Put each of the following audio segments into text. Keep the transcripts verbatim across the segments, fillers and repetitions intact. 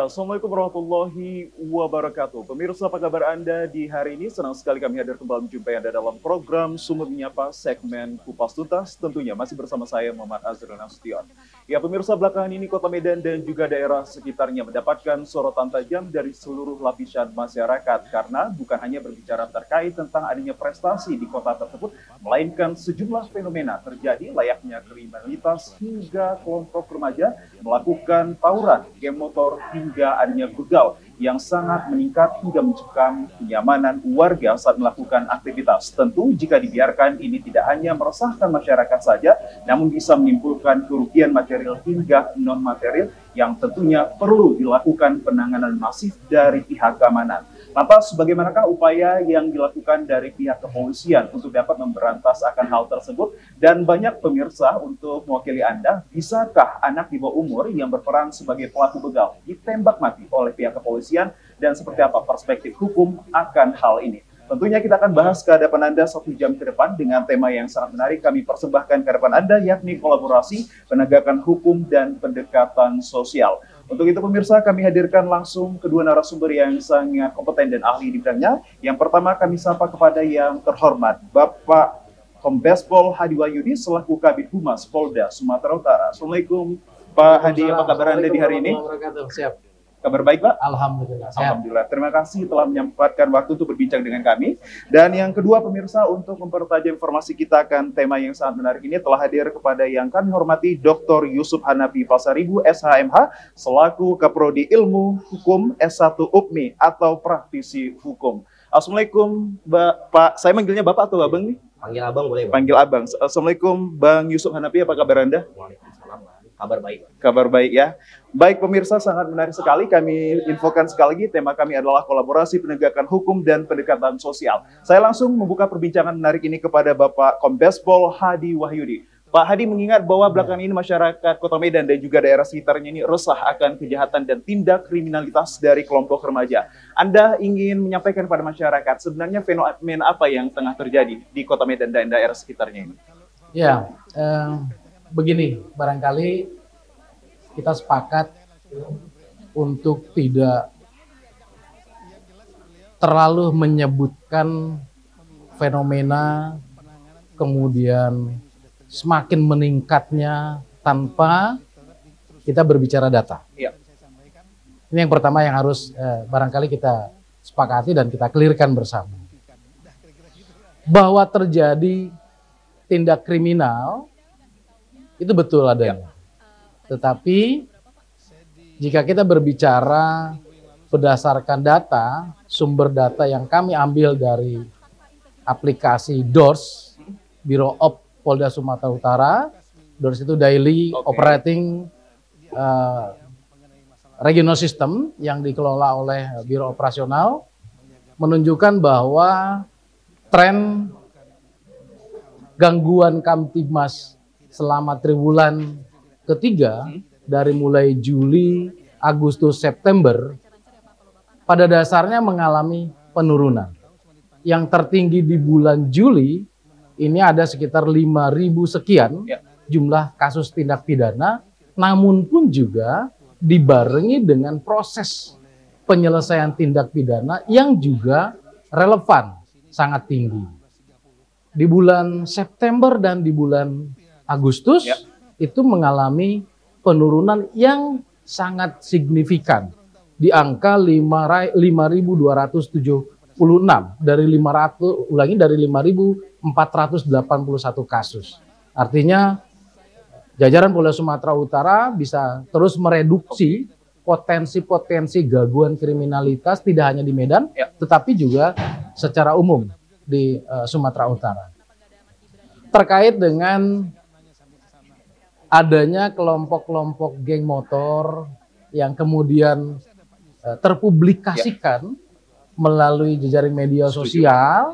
Assalamualaikum warahmatullahi wabarakatuh. Pemirsa, apa kabar Anda di hari ini? Senang sekali kami hadir kembali menjumpai Anda dalam program Sumut Menyapa segmen Kupas Tuntas. Tentunya masih bersama saya Muhammad Azrul Nasution. Ya pemirsa, belakangan ini Kota Medan dan juga daerah sekitarnya mendapatkan sorotan tajam dari seluruh lapisan masyarakat. Karena bukan hanya berbicara terkait tentang adanya prestasi di kota tersebut, melainkan sejumlah fenomena terjadi layaknya kriminalitas hingga kelompok remaja melakukan tawuran, game motor, hingga adanya begal yang sangat meningkat hingga mencekam kenyamanan warga saat melakukan aktivitas. Tentu jika dibiarkan ini tidak hanya meresahkan masyarakat saja, namun bisa menimbulkan kerugian material hingga non-material yang tentunya perlu dilakukan penanganan masif dari pihak keamanan. Lantas, bagaimanakah upaya yang dilakukan dari pihak kepolisian untuk dapat memberantas akan hal tersebut? Dan banyak pemirsa untuk mewakili Anda, bisakah anak di bawah umur yang berperan sebagai pelaku begal ditembak mati oleh pihak kepolisian? Dan seperti apa perspektif hukum akan hal ini? Tentunya kita akan bahas ke hadapan Anda satu jam ke depan dengan tema yang sangat menarik kami persembahkan ke hadapan Anda, yakni kolaborasi, penegakan hukum, dan pendekatan sosial. Untuk itu pemirsa, kami hadirkan langsung kedua narasumber yang sangat kompeten dan ahli di bidangnya. Yang pertama kami sapa kepada yang terhormat, Bapak Kombes Pol Hadi Wahyudi selaku Kabid Humas Polda Sumatera Utara. Assalamualaikum Pak Hadi, apa kabar Anda di hari ini? Siap. Kabar baik Pak? Alhamdulillah. Alhamdulillah. Terima kasih telah menyempatkan waktu untuk berbincang dengan kami. Dan yang kedua pemirsa, untuk mempertajam informasi kita akan tema yang sangat menarik ini telah hadir kepada yang kami hormati Doktor Yusuf Hanafi Pasaribu S H M H selaku Kaprodi Ilmu Hukum S satu U P M I atau praktisi hukum. Assalamualaikum Pak, saya manggilnya Bapak atau Abang nih? Panggil Abang boleh Bang. Panggil Abang. Assalamualaikum Bang Yusuf Hanafi, apa kabar Anda? Waalaikumsalam. Kabar baik. Kabar baik ya. Baik pemirsa, sangat menarik sekali kami infokan sekali lagi tema kami adalah kolaborasi penegakan hukum dan pendekatan sosial. Saya langsung membuka perbincangan menarik ini kepada Bapak Kombes Pol Hadi Wahyudi. Pak Hadi mengingat bahwa belakangan ini masyarakat Kota Medan dan juga daerah sekitarnya ini resah akan kejahatan dan tindak kriminalitas dari kelompok remaja. Anda ingin menyampaikan kepada masyarakat sebenarnya fenomena apa yang tengah terjadi di Kota Medan dan daerah sekitarnya ini? Ya, eh, begini, barangkali kita sepakat untuk tidak terlalu menyebutkan fenomena kemudian semakin meningkatnya tanpa kita berbicara data. Ya. Ini yang pertama yang harus eh, barangkali kita sepakati dan kita clearkan bersama. Bahwa terjadi tindak kriminal itu betul adanya. Ya. Tetapi jika kita berbicara berdasarkan data, sumber data yang kami ambil dari aplikasi D O R S, Biro Op Polda Sumatera Utara, D O R S itu Daily okay. Operating uh, Regional System yang dikelola oleh Biro Operasional, menunjukkan bahwa tren gangguan Kamtibmas selama triwulan ketiga dari mulai Juli, Agustus, September pada dasarnya mengalami penurunan. Yang tertinggi di bulan Juli ini ada sekitar lima ribu sekian jumlah kasus tindak pidana, namun pun juga dibarengi dengan proses penyelesaian tindak pidana yang juga relevan, sangat tinggi. Di bulan September dan di bulan Agustus ya. Itu mengalami penurunan yang sangat signifikan di angka lima ribu dua ratus tujuh puluh enam dari lima ratus ulangi dari lima ribu empat ratus delapan puluh satu kasus. Artinya jajaran Polda Sumatera Utara bisa terus mereduksi potensi-potensi gangguan kriminalitas tidak hanya di Medan ya. Tetapi juga secara umum di uh, Sumatera Utara. Terkait dengan adanya kelompok-kelompok geng motor yang kemudian uh, terpublikasikan ya. Melalui jejaring media sosial,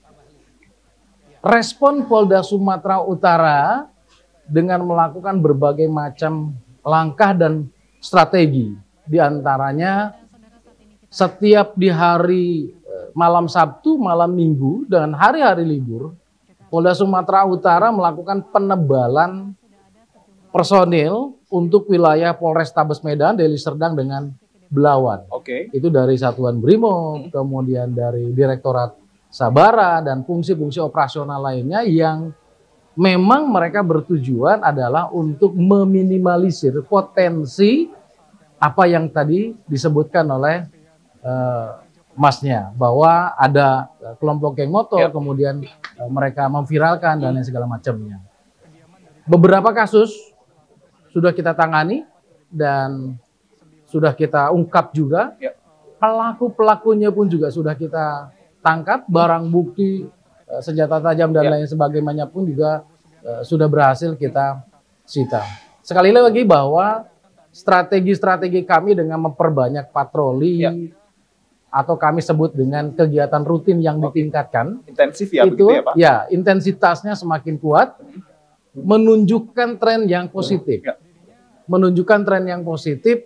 respon Polda Sumatera Utara dengan melakukan berbagai macam langkah dan strategi. Di antaranya setiap di hari malam Sabtu, malam Minggu, dan hari-hari libur, Polda Sumatera Utara melakukan penebalan personil untuk wilayah Polrestabes Medan, Deli Serdang dengan Belawan. Oke. Itu dari Satuan Brimob, Hmm. kemudian dari Direktorat Sabara dan fungsi-fungsi operasional lainnya yang memang mereka bertujuan adalah untuk meminimalisir potensi apa yang tadi disebutkan oleh uh, Masnya, bahwa ada kelompok geng motor, Yep. kemudian uh, mereka memviralkan dan lain segala macamnya. Beberapa kasus sudah kita tangani dan sudah kita ungkap juga. Yep. Pelaku-pelakunya pun juga sudah kita tangkap, barang bukti, uh, senjata tajam dan Yep. lain sebagainya pun juga uh, sudah berhasil kita sita. Sekali lagi bahwa strategi-strategi kami dengan memperbanyak patroli Ya. atau kami sebut dengan kegiatan rutin yang Oke. ditingkatkan, Intensif ya, itu begitu ya Pak? ya intensitasnya semakin kuat, menunjukkan tren yang positif, Ya. menunjukkan tren yang positif,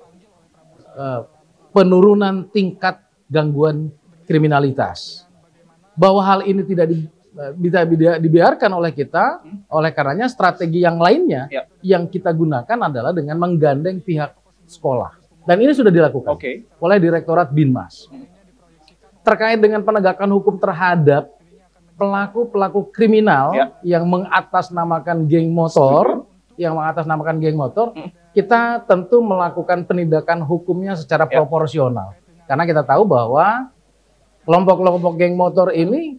eh, penurunan tingkat gangguan kriminalitas. Bahwa hal ini tidak di, bisa dibiarkan oleh kita, oleh karenanya strategi yang lainnya Ya. yang kita gunakan adalah dengan menggandeng pihak sekolah. Dan ini sudah dilakukan Oke. oleh Direktorat Binmas. Terkait dengan penegakan hukum terhadap pelaku-pelaku kriminal Ya. yang mengatasnamakan geng motor, yang mengatasnamakan geng motor, kita tentu melakukan penindakan hukumnya secara Ya. proporsional. Karena kita tahu bahwa kelompok-kelompok geng motor ini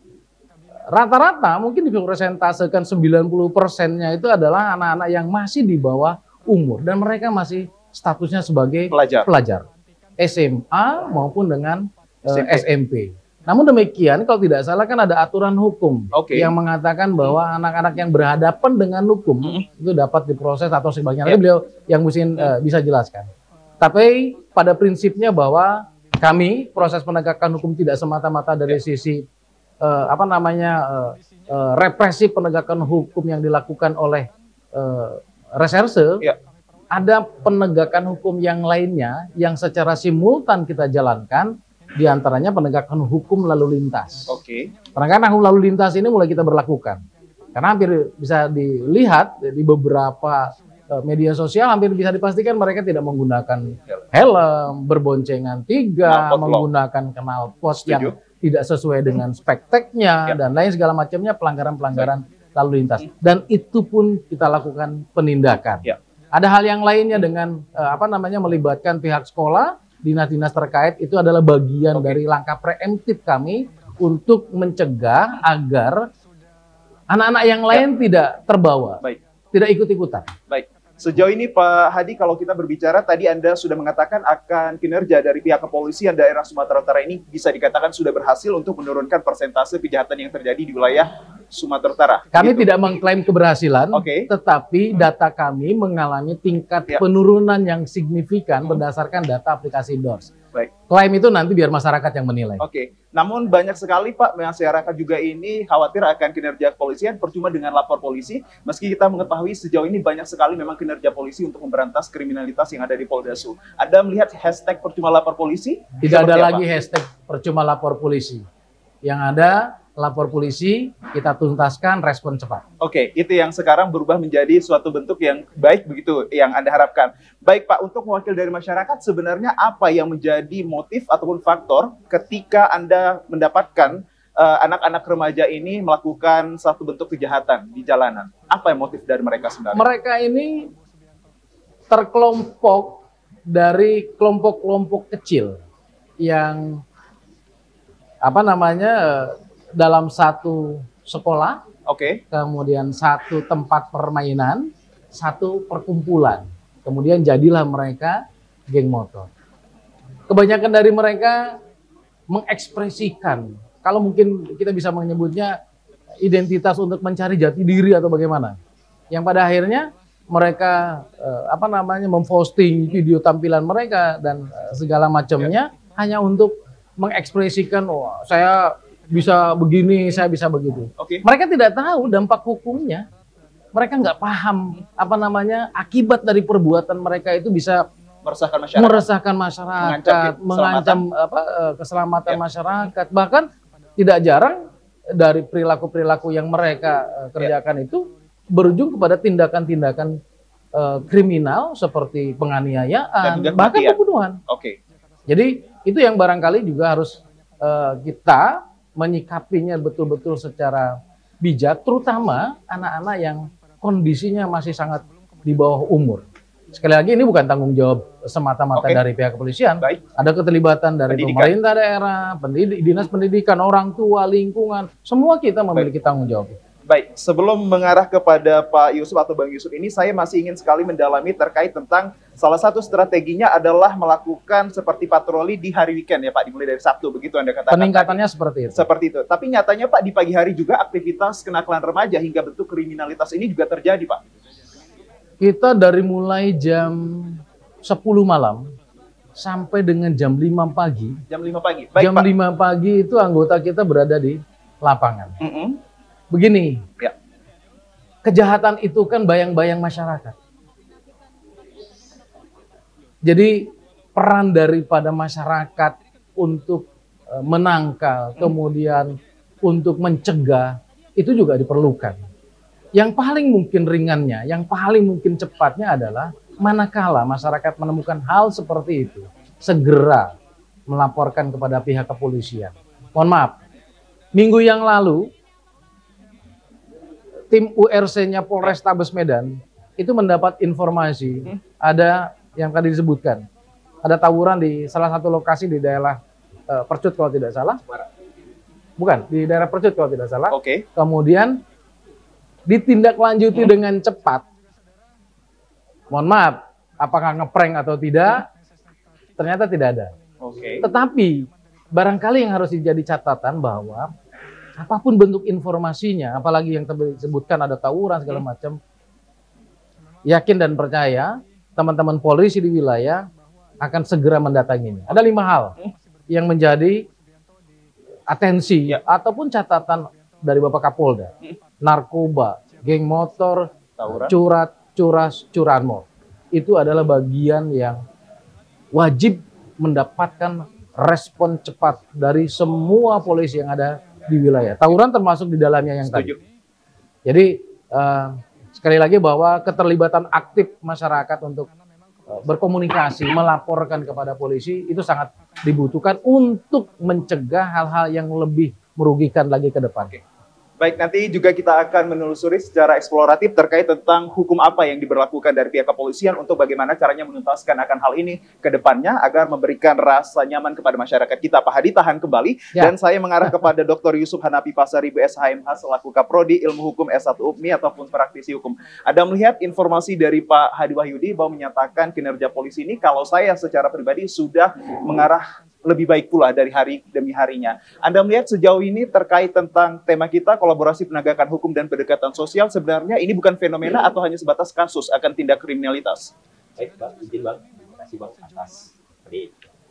rata-rata mungkin dipresentasekan sembilan puluh persennya itu adalah anak-anak yang masih di bawah umur dan mereka masih statusnya sebagai Pelajar. pelajar S M A maupun dengan S M P. eh, S M P. Namun demikian kalau tidak salah kan ada aturan hukum Oke. yang mengatakan bahwa anak-anak yang berhadapan dengan hukum Hmm. itu dapat diproses atau sebagainya. Ya. Nanti beliau yang mungkin eh, bisa jelaskan. Tapi pada prinsipnya bahwa kami proses penegakan hukum tidak semata-mata dari Ya. sisi eh, apa namanya eh, eh, represi penegakan hukum yang dilakukan oleh eh, reserse. Ya. Ada penegakan hukum yang lainnya yang secara simultan kita jalankan, diantaranya penegakan hukum lalu lintas. Oke. Penegakan hukum lalu lintas ini mulai kita berlakukan. Karena hampir bisa dilihat di beberapa eh, media sosial, hampir bisa dipastikan mereka tidak menggunakan helm, berboncengan tiga, Knalpot menggunakan knalpot yang Setuju. tidak sesuai dengan spekteknya, Ya. dan lain segala macamnya, pelanggaran-pelanggaran lalu lintas. Dan itu pun kita lakukan penindakan. Ya. Ada hal yang lainnya dengan eh, apa namanya melibatkan pihak sekolah, dinas-dinas terkait, itu adalah bagian Oke. dari langkah preemptif kami untuk mencegah agar anak-anak yang lain tidak terbawa, Baik. tidak ikut-ikutan. Baik. Sejauh ini Pak Hadi, kalau kita berbicara, tadi Anda sudah mengatakan akan kinerja dari pihak kepolisian daerah Sumatera Utara ini bisa dikatakan sudah berhasil untuk menurunkan persentase kejahatan yang terjadi di wilayah Sumatera Utara. Kami Gitu. tidak mengklaim keberhasilan, Oke. tetapi data kami mengalami tingkat Ya. penurunan yang signifikan berdasarkan data aplikasi D O R S. Baik. Klaim itu nanti biar masyarakat yang menilai. Oke, namun banyak sekali Pak masyarakat juga ini khawatir akan kinerja kepolisian percuma dengan lapor polisi, meski kita mengetahui sejauh ini banyak sekali memang kinerja polisi untuk memberantas kriminalitas yang ada di Poldasu. Anda melihat hashtag percuma lapor polisi? Tidak ada Seperti apa? lagi hashtag percuma lapor polisi. Yang ada lapor polisi, kita tuntaskan, respon cepat. Oke, itu yang sekarang berubah menjadi suatu bentuk yang baik begitu yang Anda harapkan. Baik Pak, untuk mewakil dari masyarakat sebenarnya apa yang menjadi motif ataupun faktor ketika Anda mendapatkan eh, anak-anak remaja ini melakukan satu bentuk kejahatan di jalanan? Apa yang motif dari mereka sebenarnya? Mereka ini terkelompok dari kelompok-kelompok kecil yang apa namanya eh, dalam satu sekolah, Oke, kemudian satu tempat permainan, satu perkumpulan. Kemudian jadilah mereka geng motor. Kebanyakan dari mereka mengekspresikan, kalau mungkin kita bisa menyebutnya identitas untuk mencari jati diri atau bagaimana. Yang pada akhirnya mereka eh, apa namanya memposting video tampilan mereka dan eh, segala macamnya hanya untuk mengekspresikan, oh saya bisa begini, saya bisa begitu. oke. Mereka tidak tahu dampak hukumnya. Mereka nggak paham apa namanya akibat dari perbuatan mereka itu bisa Meresahkan masyarakat. meresahkan masyarakat, Mengancam mengancam apa eh, keselamatan Ya. masyarakat. Bahkan tidak jarang dari perilaku-perilaku yang mereka eh, kerjakan itu berujung kepada tindakan-tindakan eh, kriminal seperti Dan penganiayaan, hingga bahkan kematian. pembunuhan. Oke. Jadi itu yang barangkali juga harus uh, kita menyikapinya betul-betul secara bijak, terutama anak-anak yang kondisinya masih sangat di bawah umur. Sekali lagi ini bukan tanggung jawab semata-mata Oke. dari pihak kepolisian. Baik. Ada keterlibatan dari Pendidikan. pemerintah daerah, pendidik, dinas pendidikan, orang tua, lingkungan, semua kita memiliki tanggung jawab. Baik, sebelum mengarah kepada Pak Yusuf atau Bang Yusuf ini, saya masih ingin sekali mendalami terkait tentang salah satu strateginya adalah melakukan seperti patroli di hari weekend ya Pak, dimulai dari Sabtu, begitu Anda katakan. Peningkatannya seperti itu. Seperti itu. Tapi nyatanya Pak, di pagi hari juga aktivitas kenakalan remaja hingga bentuk kriminalitas ini juga terjadi Pak. Kita dari mulai jam sepuluh malam sampai dengan jam lima pagi. Jam lima pagi. Baik, jam Pak. lima pagi itu anggota kita berada di lapangan. Mm-mm. Begini, Ya. kejahatan itu kan bayang-bayang masyarakat. Jadi peran daripada masyarakat untuk e, menangkal, kemudian untuk mencegah, itu juga diperlukan. Yang paling mungkin ringannya, yang paling mungkin cepatnya adalah manakala masyarakat menemukan hal seperti itu, segera melaporkan kepada pihak kepolisian. Mohon maaf, minggu yang lalu, tim U R C-nya Polrestabes Medan itu mendapat informasi ada yang tadi disebutkan, ada tawuran di salah satu lokasi di daerah uh, Percut kalau tidak salah, bukan di daerah Percut kalau tidak salah. Oke. Kemudian ditindaklanjuti hmm. dengan cepat. Mohon maaf, apakah ngeprank atau tidak? Ternyata tidak ada. Oke. Tetapi barangkali yang harus jadi catatan bahwa apapun bentuk informasinya, apalagi yang disebutkan ada tawuran segala macam, yakin dan percaya teman-teman polisi di wilayah akan segera mendatanginya. Ada lima hal yang menjadi atensi ya. ataupun catatan dari Bapak Kapolda. Narkoba, geng motor, Tawuran. curat, curas, curanmor. Itu adalah bagian yang wajib mendapatkan respon cepat dari semua polisi yang ada di wilayah. Tawuran termasuk di dalamnya yang Setuju. tadi. Jadi uh, sekali lagi bahwa keterlibatan aktif masyarakat untuk uh, berkomunikasi, melaporkan kepada polisi itu sangat dibutuhkan untuk mencegah hal-hal yang lebih merugikan lagi ke depan. Baik, nanti juga kita akan menelusuri secara eksploratif terkait tentang hukum apa yang diberlakukan dari pihak kepolisian untuk bagaimana caranya menuntaskan akan hal ini ke depannya agar memberikan rasa nyaman kepada masyarakat kita. Pak Hadi, tahan kembali. Ya. Dan saya mengarah kepada Doktor Yusuf Hanapi Pasaribu S H M H selaku Kaprodi Ilmu Hukum S satu U P M I ataupun praktisi hukum. Ada melihat informasi dari Pak Hadi Wahyudi bahwa menyatakan kinerja polisi ini kalau saya secara pribadi sudah mengarah lebih baik pula dari hari demi harinya. Anda melihat sejauh ini terkait tentang tema kita, kolaborasi penegakan hukum dan pendekatan sosial, sebenarnya ini bukan fenomena atau hanya sebatas kasus akan tindak kriminalitas? Baik, Bang. Izin, Bang. Terima kasih, Bang, atas tadi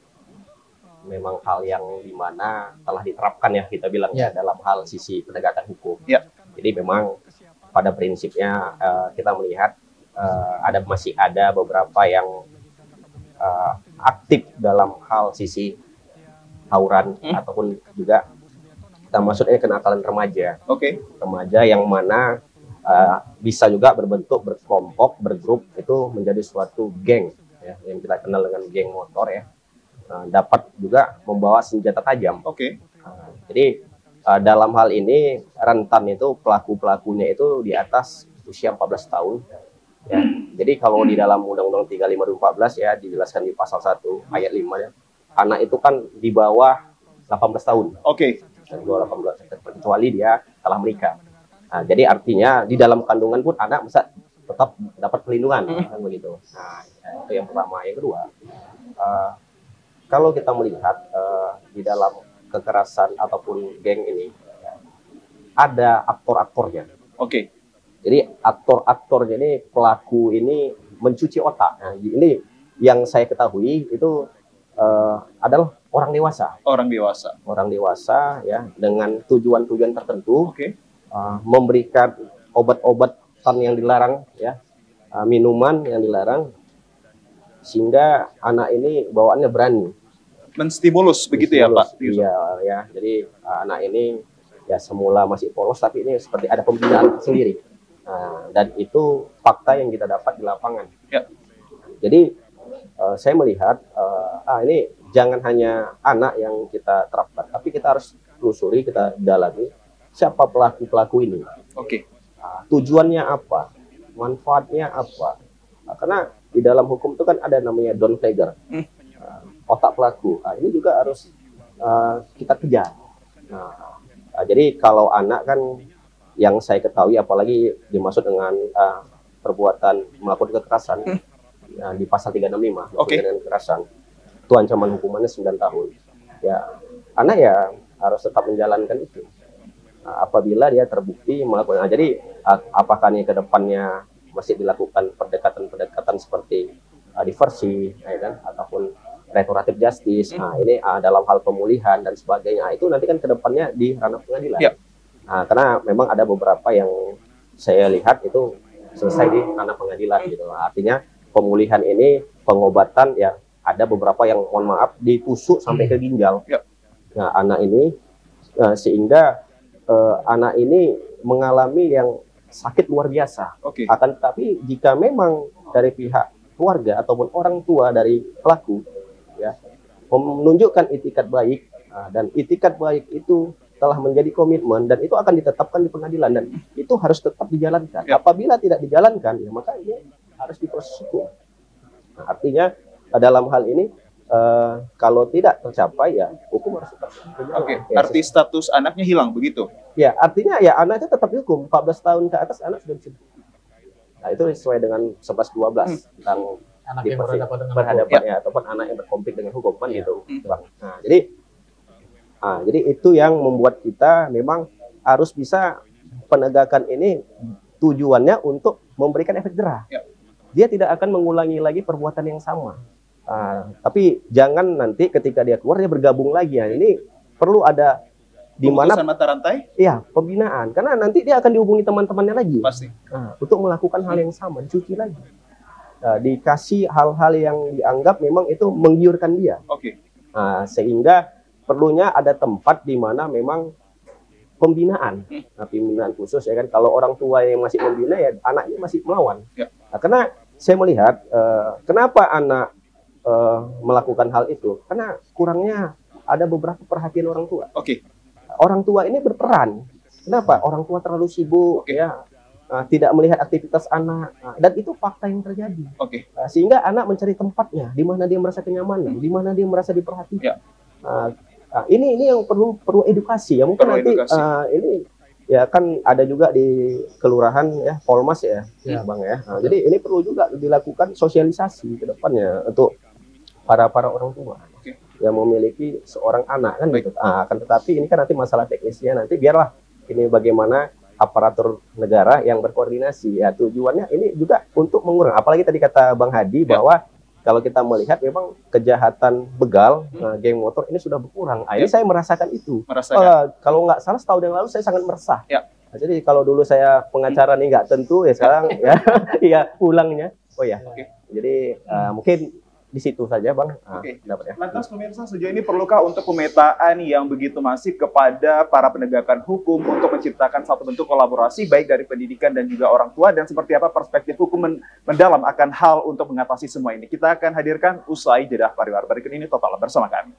memang hal yang dimana telah diterapkan ya, kita bilang ya, dalam hal sisi penegakan hukum. Ya. Jadi memang pada prinsipnya uh, kita melihat uh, ada masih ada beberapa yang uh, aktif dalam hal sisi tawuran hmm. ataupun juga kita maksudnya kenakalan remaja. Oke. Okay. Remaja yang mana uh, bisa juga berbentuk berkelompok, bergrup itu menjadi suatu geng ya, yang kita kenal dengan geng motor ya. Uh, dapat juga membawa senjata tajam. Oke. Okay. Uh, jadi uh, dalam hal ini rentan itu pelaku-pelakunya itu di atas usia empat belas tahun. Ya. Jadi kalau di dalam Undang-Undang tiga puluh lima dua ribu empat belas ya dijelaskan di pasal satu ayat lima ya, anak itu kan di bawah delapan belas tahun. Oke. Okay. Di bawah delapan belas kecuali dia telah menikah. Nah, jadi artinya di dalam kandungan pun anak bisa tetap dapat perlindungan mm. kan begitu. Nah, itu yang pertama. Yang kedua, uh, kalau kita melihat uh, di dalam kekerasan ataupun geng ini ya, ada aktor-aktornya. Oke. Okay. Jadi aktor-aktornya ini, pelaku ini mencuci otak. Nah, ini yang saya ketahui itu uh, adalah orang dewasa. Orang dewasa. Orang dewasa ya dengan tujuan-tujuan tertentu. Oke. Okay. Uh, memberikan obat-obatan yang dilarang ya, uh, minuman yang dilarang, sehingga anak ini bawaannya berani. Menstimulus begitu ya Pak? Iya ya. Jadi uh, anak ini ya semula masih polos tapi ini seperti ada pembinaan sendiri. Nah, dan itu fakta yang kita dapat di lapangan. Ya. Jadi uh, saya melihat uh, ah ini jangan hanya anak yang kita terapkan, tapi kita harus telusuri, kita dalami siapa pelaku-pelaku ini. Oke. Okay. Uh, tujuannya apa, manfaatnya apa? Uh, karena di dalam hukum itu kan ada namanya don flager, uh, otak pelaku. Uh, ini juga harus uh, kita kejar. Nah, uh, jadi kalau anak kan yang saya ketahui, apalagi dimaksud dengan uh, perbuatan melakukan kekerasan uh, di pasal tiga enam lima, okay. dengan kekerasan, itu ancaman hukumannya sembilan tahun. Ya, anak ya harus tetap menjalankan itu. Uh, apabila dia terbukti melakukan, nah, jadi uh, apakah ini ke depannya masih dilakukan pendekatan-pendekatan seperti uh, diversi, ya kan, ataupun restoratif justice, hmm. nah ini uh, dalam hal pemulihan dan sebagainya, nah, itu nanti kan ke depannya di ranah pengadilan. Yep. Nah, karena memang ada beberapa yang saya lihat itu selesai di ranah pengadilan gitu. Nah, artinya pemulihan ini, pengobatan ya ada beberapa yang mohon maaf ditusuk sampai ke ginjal. Yep. Nah, anak ini uh, sehingga uh, anak ini mengalami yang sakit luar biasa. Okay. Akan tetapi jika memang dari pihak keluarga ataupun orang tua dari pelaku ya menunjukkan itikat baik, uh, dan itikat baik itu telah menjadi komitmen dan itu akan ditetapkan di pengadilan dan itu harus tetap dijalankan. Ya. Apabila tidak dijalankan, ya maka ini harus diproses hukum. Nah, artinya dalam hal ini uh, kalau tidak tercapai ya hukum harus tetap dijalankan. Oke. Ya, arti status anaknya hilang begitu? Ya, artinya ya anaknya tetap dihukum. empat belas tahun ke atas anak sudah bisa. Nah, itu sesuai dengan sebelas dua belas hmm. tentang anak yang berhadapan dengan berhadapan ya. Ya ataupun anak yang berkonflik dengan hukum kan ya. Gitu, hmm. Bang. Nah, jadi Nah, jadi itu yang membuat kita memang harus bisa penegakan ini tujuannya untuk memberikan efek jerah. Ya. Dia tidak akan mengulangi lagi perbuatan yang sama. Nah, tapi jangan nanti ketika dia keluar dia bergabung lagi. Ya. Ini perlu ada di mana mata rantai? Iya, pembinaan. Karena nanti dia akan dihubungi teman-temannya lagi. Pasti. Nah, untuk melakukan hal yang sama, dicuci lagi. Nah, dikasih hal-hal yang dianggap memang itu menggiurkan dia. Oke. Nah, sehingga perlunya ada tempat di mana memang pembinaan, nah, pembinaan khusus ya kan. Kalau orang tua yang masih membina ya anaknya masih melawan. Ya. Nah, karena saya melihat uh, kenapa anak uh, melakukan hal itu, karena kurangnya ada beberapa perhatian orang tua. Oke. Orang tua ini berperan. Kenapa? Orang tua terlalu sibuk, okay. ya, uh, tidak melihat aktivitas anak, uh, dan itu fakta yang terjadi. Oke. Uh, sehingga anak mencari tempatnya, di mana dia merasa kenyamanan, di mana dia merasa diperhatikan. Ya. Uh, Nah, ini ini yang perlu perlu edukasi ya, mungkin perlu nanti uh, ini ya kan ada juga di kelurahan ya, Polmas ya, ya. Bang ya. Nah, jadi ini perlu juga dilakukan sosialisasi ke depannya untuk para para orang tua okay. yang memiliki seorang anak kan gitu. Nah, akan tetapi ini kan nanti masalah teknisnya nanti biarlah ini bagaimana aparatur negara yang berkoordinasi ya, tujuannya ini juga untuk mengurangi, apalagi tadi kata Bang Hadi ya. Bahwa kalau kita melihat memang kejahatan begal, hmm. uh, geng motor ini sudah berkurang. Nah, ini ya. Saya merasakan itu. Merasakan. Uh, kalau nggak salah setahun yang lalu saya sangat meresah. Ya. Nah, jadi kalau dulu saya pengacara nih nggak tentu ya sekarang ya, ya pulangnya. Oh ya. Okay. Jadi uh, mungkin di situ saja Bang. Oke. Okay. Lantas pemirsa, sejauh ini perlukah untuk pemetaan yang begitu masif kepada para penegakan hukum untuk menciptakan satu bentuk kolaborasi baik dari pendidikan dan juga orang tua, dan seperti apa perspektif hukum mendalam akan hal untuk mengatasi semua ini? Kita akan hadirkan usai jeda pariwara berikut ini. Total bersama kami.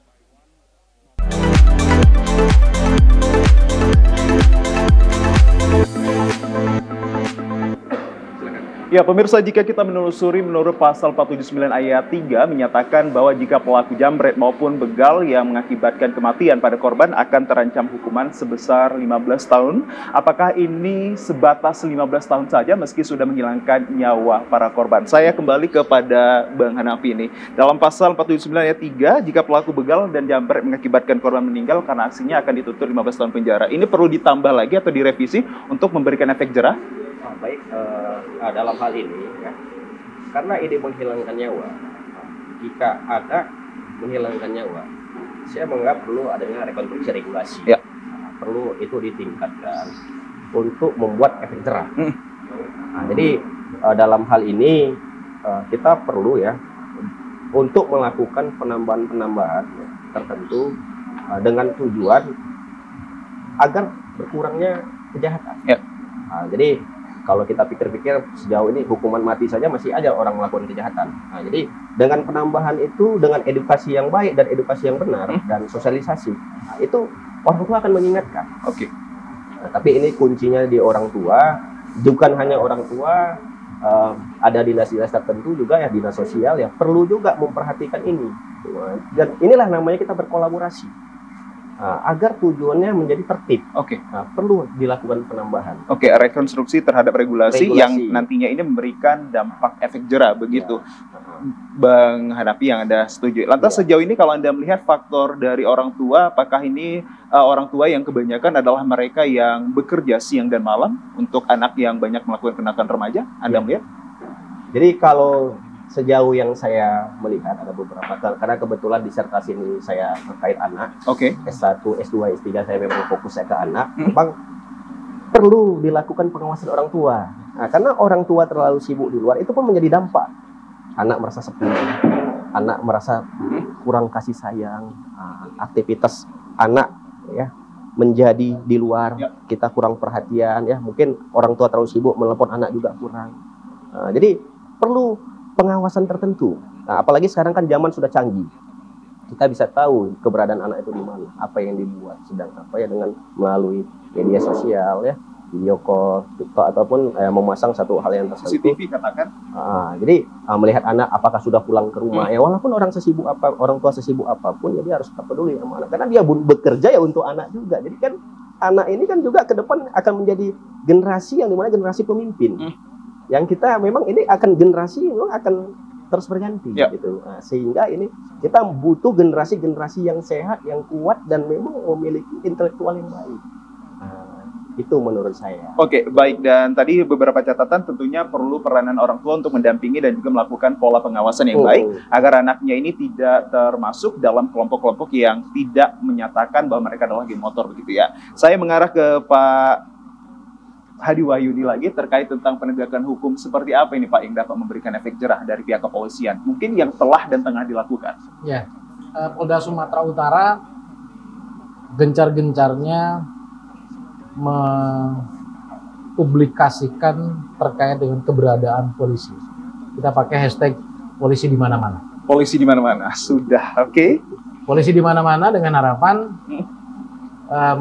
Ya pemirsa, jika kita menelusuri menurut pasal empat tujuh sembilan ayat tiga menyatakan bahwa jika pelaku jambret maupun begal yang mengakibatkan kematian pada korban akan terancam hukuman sebesar lima belas tahun. Apakah ini sebatas lima belas tahun saja meski sudah menghilangkan nyawa para korban? Saya kembali kepada Bang Hanafi ini. Dalam pasal empat tujuh sembilan ayat tiga, jika pelaku begal dan jambret mengakibatkan korban meninggal karena aksinya akan dituntut lima belas tahun penjara. Ini perlu ditambah lagi atau direvisi untuk memberikan efek jerah? Oh, baik, uh, dalam hal ini ya, karena ini menghilangkan nyawa, jika ada menghilangkan nyawa, saya menganggap perlu adanya rekonstruksi regulasi. Ya. Nah, perlu itu ditingkatkan untuk membuat efek jerah. Hmm. Nah, jadi uh, dalam hal ini uh, kita perlu ya untuk melakukan penambahan-penambahan ya, tertentu uh, dengan tujuan agar berkurangnya kejahatan. Ya. Nah, jadi kalau kita pikir-pikir sejauh ini hukuman mati saja masih ada orang melakukan kejahatan. Nah, jadi dengan penambahan itu, dengan edukasi yang baik dan edukasi yang benar hmm. dan sosialisasi, nah, itu orang tua akan mengingatkan. Oke. Okay. Nah, tapi ini kuncinya di orang tua, bukan hanya orang tua, uh, ada dinas-dinas tertentu juga ya, dinas sosial ya perlu juga memperhatikan ini. Dan inilah namanya kita berkolaborasi. Nah, agar tujuannya menjadi tertib. Oke. Okay. Nah, perlu dilakukan penambahan. Oke, okay, rekonstruksi terhadap regulasi, regulasi yang nantinya ini memberikan dampak efek jera begitu. Ya. Bang Hanafi yang Anda setuju. Lantas ya. Sejauh ini kalau Anda melihat faktor dari orang tua, apakah ini uh, orang tua yang kebanyakan adalah mereka yang bekerja siang dan malam untuk anak yang banyak melakukan kenakalan remaja? Anda ya. melihat? Jadi kalau sejauh yang saya melihat ada beberapa, karena kebetulan disertasi ini saya terkait anak. Oke. Okay. S satu, S dua, S tiga saya memang fokusnya ke anak. Hmm. Memang perlu dilakukan pengawasan orang tua. Nah, karena orang tua terlalu sibuk di luar itu pun menjadi dampak. Anak merasa sepi, anak merasa kurang kasih sayang, aktivitas anak ya menjadi di luar, ya. Kita kurang perhatian ya. Mungkin orang tua terlalu sibuk menelepon anak juga kurang. Nah, jadi perlu pengawasan tertentu. Nah, apalagi sekarang kan zaman sudah canggih. Kita bisa tahu keberadaan anak itu di mana, apa yang dibuat, sedang apa ya dengan melalui media sosial ya, video call, TikTok ataupun eh, memasang satu hal yang tertentu. C C T V katakan. Ah, jadi ah, melihat anak apakah sudah pulang ke rumah hmm. ya, walaupun orang sesibuk apa, orang tua sesibuk apapun ya dia harus tetap peduli sama anak, karena dia bekerja ya untuk anak juga. Jadi kan anak ini kan juga ke depan akan menjadi generasi yang dimana generasi pemimpin. Hmm. Yang kita memang ini akan generasi memang akan terus berganti ya. Gitu. Nah, sehingga ini kita butuh generasi-generasi yang sehat, yang kuat dan memang memiliki intelektual yang baik. Nah, itu menurut saya. Oke, baik. Dan tadi beberapa catatan tentunya perlu peranan orang tua untuk mendampingi dan juga melakukan pola pengawasan yang oh. baik agar anaknya ini tidak termasuk dalam kelompok-kelompok yang tidak menyatakan bahwa mereka adalah geng motor begitu ya. Saya mengarah ke Pak Hadi Wahyudi lagi terkait tentang penegakan hukum seperti apa ini Pak yang dapat memberikan efek jerah dari pihak kepolisian, mungkin yang telah dan tengah dilakukan. Ya, Polda Sumatera Utara gencar-gencarnya mempublikasikan terkait dengan keberadaan polisi. Kita pakai hashtag polisi di mana-mana. Polisi di mana-mana, sudah oke. Okay. Polisi di mana-mana dengan harapan um,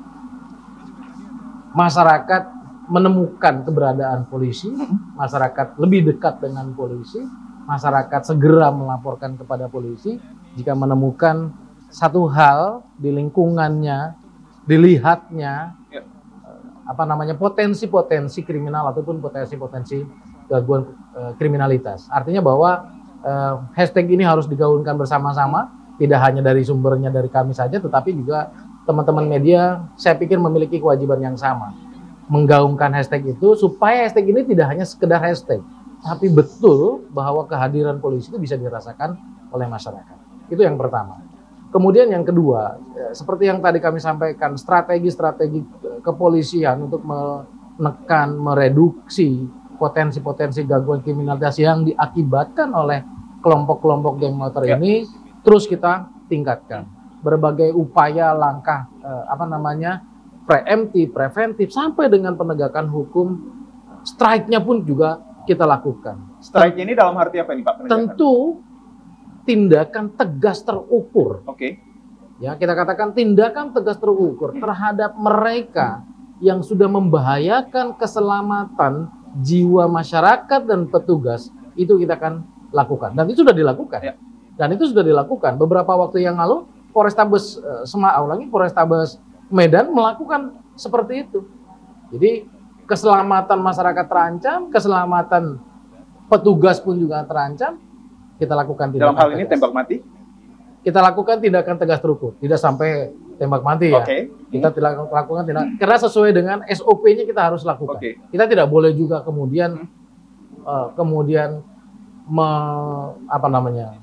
masyarakat menemukan keberadaan polisi, masyarakat lebih dekat dengan polisi, masyarakat segera melaporkan kepada polisi jika menemukan satu hal di lingkungannya, dilihatnya ya. apa namanya potensi-potensi kriminal ataupun potensi-potensi gangguan e, kriminalitas. Artinya bahwa e, hashtag ini harus digaungkan bersama-sama, tidak hanya dari sumbernya dari kami saja, tetapi juga teman-teman media saya pikir memiliki kewajiban yang sama. Menggaungkan hashtag itu supaya hashtag ini tidak hanya sekedar hashtag, tapi betul bahwa kehadiran polisi itu bisa dirasakan oleh masyarakat. Itu yang pertama. Kemudian yang kedua, seperti yang tadi kami sampaikan, strategi-strategi kepolisian untuk menekan, mereduksi potensi-potensi gangguan kriminalitas yang diakibatkan oleh kelompok-kelompok geng motor ya. Ini terus kita tingkatkan. Berbagai upaya, langkah, eh, apa namanya, preemptif, preventif, sampai dengan penegakan hukum, strike-nya pun juga kita lakukan. Strike ini dalam arti apa ini Pak? Penegakan? Tentu tindakan tegas terukur. Oke. Okay. Ya, kita katakan tindakan tegas terukur terhadap mereka yang sudah membahayakan keselamatan jiwa masyarakat dan petugas, itu kita akan lakukan. Dan itu sudah dilakukan. Ya. Dan itu sudah dilakukan. Beberapa waktu yang lalu, Polrestabes uh, Semarang, lagi Polrestabes Medan melakukan seperti itu. Jadi keselamatan masyarakat terancam, keselamatan petugas pun juga terancam. Kita lakukan tindakan. Dalam hal ini tegas. Tembak mati? Kita lakukan tindakan tegas terukur, tidak sampai tembak mati ya. Okay. Kita tidak lakukan tindakan karena sesuai dengan S O P-nya kita harus lakukan. Okay. Kita tidak boleh juga kemudian uh, kemudian me, apa namanya?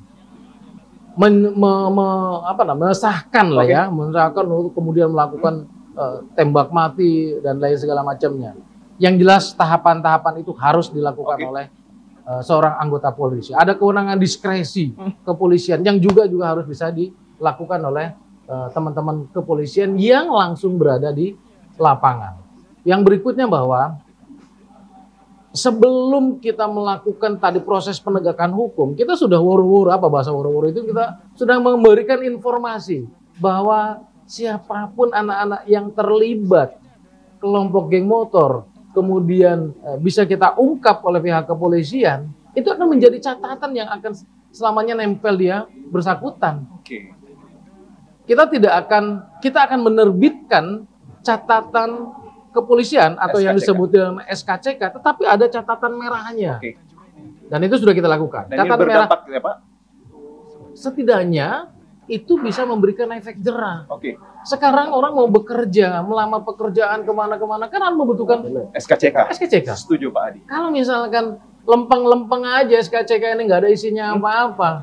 Men, me, me, apa namanya, mesahkan lah okay. ya, mesahkan untuk kemudian melakukan uh, tembak mati dan lain segala macamnya. Yang jelas tahapan-tahapan itu harus dilakukan okay. oleh uh, seorang anggota polisi. Ada kewenangan diskresi hmm. kepolisian yang juga juga harus bisa dilakukan oleh teman-teman uh, kepolisian yang langsung berada di lapangan. Yang berikutnya bahwa sebelum kita melakukan tadi proses penegakan hukum, kita sudah wur-wur, apa bahasa wur-wur itu, kita sudah memberikan informasi bahwa siapapun anak-anak yang terlibat kelompok geng motor, kemudian eh, bisa kita ungkap oleh pihak kepolisian, itu akan menjadi catatan yang akan selamanya nempel dia bersangkutan. Oke. Kita tidak akan, kita akan menerbitkan catatan kepolisian atau S K C K. yang disebut dengan S K C K, tetapi ada catatan merahnya. Oke. Dan itu sudah kita lakukan. Dan ini catatan merah berdampak ya Pak? setidaknya itu bisa memberikan efek jerah. Oke. Sekarang orang mau bekerja, melamar pekerjaan kemana-kemana, kan harus membutuhkan S K C K. S K C K. Setuju Pak Adi. Kalau misalkan lempeng-lempeng aja S K C K ini nggak ada isinya apa-apa,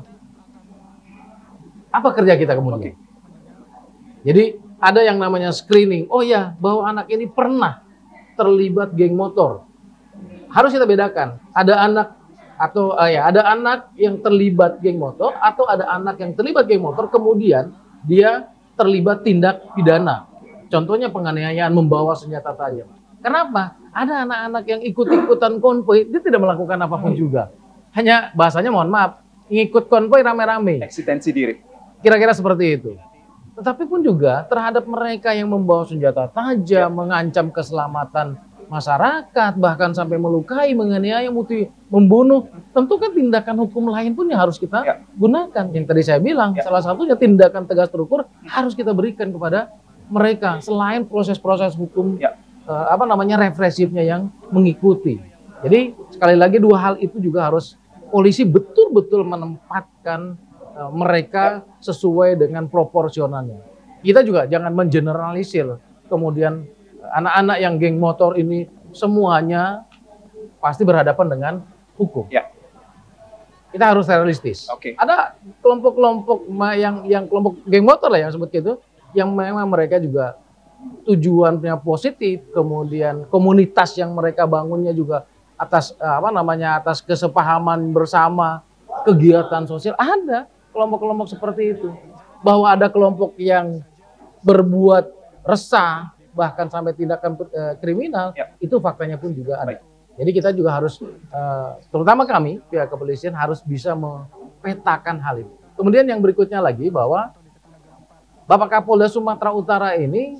apa kerja kita kemudian? Oke. Jadi ada yang namanya screening. Oh ya, bahwa anak ini pernah terlibat geng motor. Harus kita bedakan. Ada anak atau uh, ya ada anak yang terlibat geng motor atau ada anak yang terlibat geng motor kemudian dia terlibat tindak pidana. Contohnya penganiayaan membawa senjata tajam. Kenapa? Ada anak-anak yang ikut-ikutan konvoy, dia tidak melakukan apapun juga. Hanya bahasanya mohon maaf, ngikut konvoy rame-rame. Eksistensi diri. Kira-kira seperti itu. Tetapi pun juga terhadap mereka yang membawa senjata tajam, mengancam keselamatan masyarakat, bahkan sampai melukai, menganiaya, muti, membunuh. Tentu kan tindakan hukum lain pun yang harus kita Ya. gunakan. Yang tadi saya bilang, Ya. salah satunya tindakan tegas terukur harus kita berikan kepada mereka. Selain proses-proses hukum, Ya. eh, apa namanya, represifnya yang mengikuti. Jadi sekali lagi dua hal itu juga harus polisi betul-betul menempatkan uh, mereka sesuai dengan proporsionalnya. Kita juga jangan mengeneralisir, kemudian anak-anak yang geng motor ini semuanya pasti berhadapan dengan hukum. Ya. Kita harus realistis. Oke. Ada kelompok-kelompok ma- yang yang kelompok geng motor lah yang sebut gitu, yang memang mereka juga tujuannya positif, kemudian komunitas yang mereka bangunnya juga atas eh, apa namanya atas kesepahaman bersama, kegiatan sosial. Ada kelompok-kelompok seperti itu. Bahwa ada kelompok yang berbuat resah bahkan sampai tindakan eh, kriminal, Ya. itu faktanya pun juga ada. Baik. Jadi kita juga harus eh, terutama kami pihak kepolisian harus bisa memetakan hal itu. Kemudian yang berikutnya lagi bahwa Bapak Kapolda Sumatera Utara ini,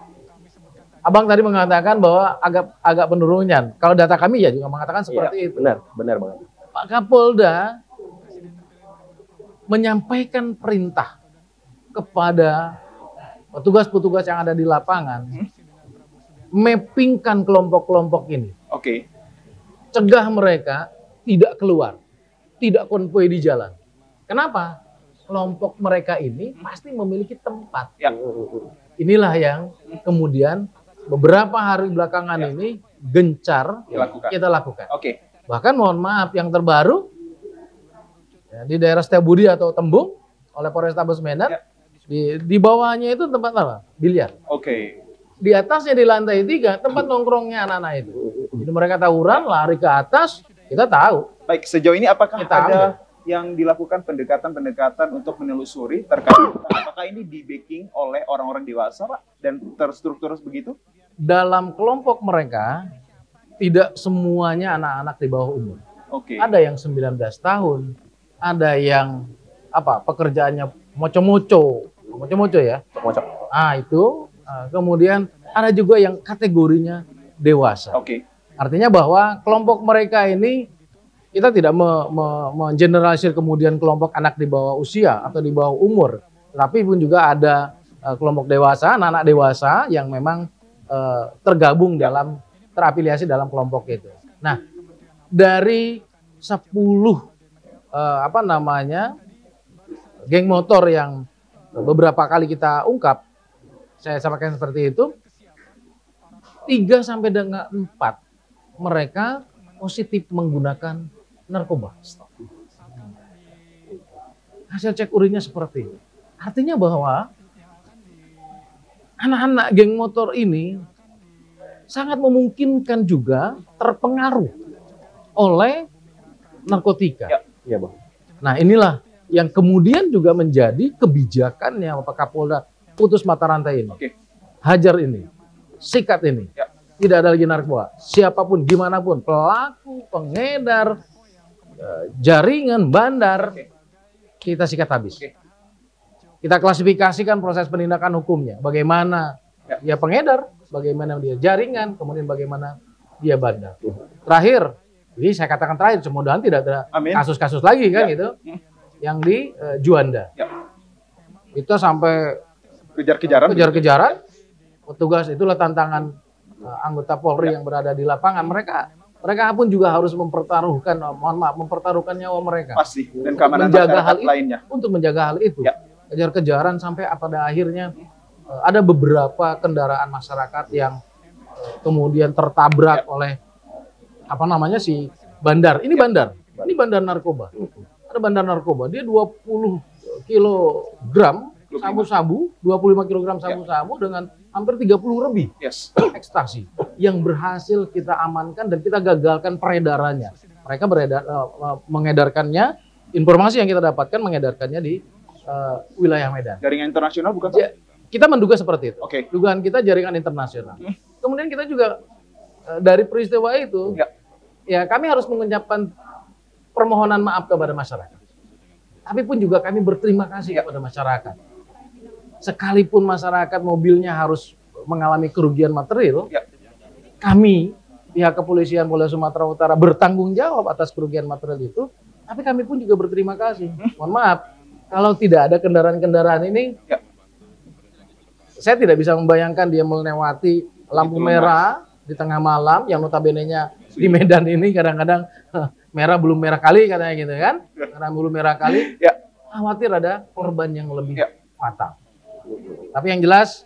Abang tadi mengatakan bahwa agak agak penurunan. Kalau data kami ya juga mengatakan seperti Iya, itu. benar, benar banget. Pak Kapolda menyampaikan perintah kepada petugas-petugas yang ada di lapangan, mappingkan kelompok-kelompok ini, Oke. cegah mereka tidak keluar, tidak konvoy di jalan. Kenapa? Kelompok mereka ini pasti memiliki tempat. Ya. Inilah yang kemudian beberapa hari belakangan Ya. ini gencar Dilakukan. kita lakukan. Oke. Bahkan mohon maaf yang terbaru ya, di daerah Setiabudi atau Tembung oleh Polrestabes Medan, Ya. di, di bawahnya itu tempat apa? Biliar. Oke. Di atasnya di lantai tiga tempat nongkrongnya anak-anak itu. Jadi mereka tawuran, lari ke atas, kita tahu. Baik, sejauh ini apakah Kita ada ambil. yang dilakukan pendekatan-pendekatan untuk menelusuri terkait apakah ini di-backing oleh orang-orang dewasa, Pak, dan terstruktur begitu? Dalam kelompok mereka tidak semuanya anak-anak di bawah umur. Oke. Ada yang sembilan belas tahun, ada yang apa pekerjaannya moco-moco, moco-moco ya. Cocok. Ah itu, ah, kemudian ada juga yang kategorinya dewasa. Oke. Artinya bahwa kelompok mereka ini kita tidak me- me- mengeneralisir kemudian kelompok anak di bawah usia atau di bawah umur, tapi pun juga ada eh, kelompok dewasa, anak-anak dewasa yang memang eh, tergabung dalam terafiliasi dalam kelompok itu. Nah, dari sepuluh eh, apa namanya geng motor yang beberapa kali kita ungkap, saya sampaikan seperti itu, tiga sampai dengan empat mereka positif menggunakan narkoba. Hasil cek urinnya seperti itu. Artinya bahwa anak-anak geng motor ini sangat memungkinkan juga terpengaruh oleh narkotika. Ya. Iya, Bang. Nah inilah yang kemudian juga menjadi kebijakannya Bapak Kapolda putus mata rantai ini. Oke. Hajar ini, sikat ini. Ya. tidak ada lagi narkoba. Siapapun, gimana pun, pelaku, pengedar, jaringan, bandar, kita sikat habis. Kita klasifikasikan proses penindakan hukumnya. Bagaimana dia pengedar, bagaimana dia jaringan, kemudian bagaimana dia bandar. Terakhir, jadi saya katakan terakhir, semoga tidak ada kasus-kasus lagi kan gitu, yang di uh, Juanda. Kita sampai kejar-kejaran, kejar-kejaran, petugas itulah tantangan uh, anggota Polri ya. yang berada di lapangan. Mereka, mereka pun juga harus mempertaruhkan, oh, mohon maaf, mempertaruhkan nyawa mereka. Pasti. Dan keamanan menjaga hal lainnya. Itu, untuk menjaga hal itu. Ya. Kejar-kejaran sampai pada akhirnya uh, ada beberapa kendaraan masyarakat yang uh, kemudian tertabrak ya. oleh apa namanya si bandar. Ini ya. bandar. Ini bandar narkoba. Ada bandar narkoba. Dia dua puluh kilogram sabu-sabu, dua puluh lima kilogram sabu-sabu ya. dengan hampir tiga puluh lebih yes. ekstasi yang berhasil kita amankan dan kita gagalkan peredarannya. Mereka beredar, uh, mengedarkannya, informasi yang kita dapatkan mengedarkannya di uh, wilayah Medan. Jaringan internasional bukan? Ja, kita menduga seperti itu. Okay. Dugaan kita jaringan internasional. Hmm. Kemudian kita juga uh, dari peristiwa itu, ya. ya kami harus mengucapkan permohonan maaf kepada masyarakat. Tapi pun juga kami berterima kasih kepada masyarakat. Sekalipun masyarakat mobilnya harus mengalami kerugian material, ya. kami pihak kepolisian Polda Sumatera Utara bertanggung jawab atas kerugian material itu. Tapi kami pun juga berterima kasih. Hmm. Mohon maaf, kalau tidak ada kendaraan-kendaraan ini, ya. saya tidak bisa membayangkan dia melewati lampu itu merah mas. di tengah malam, yang notabene-nya di Medan ini kadang-kadang merah belum merah kali katanya gitu kan, karena belum merah kali, ya. khawatir ada korban yang lebih ya. fatal. Tapi yang jelas,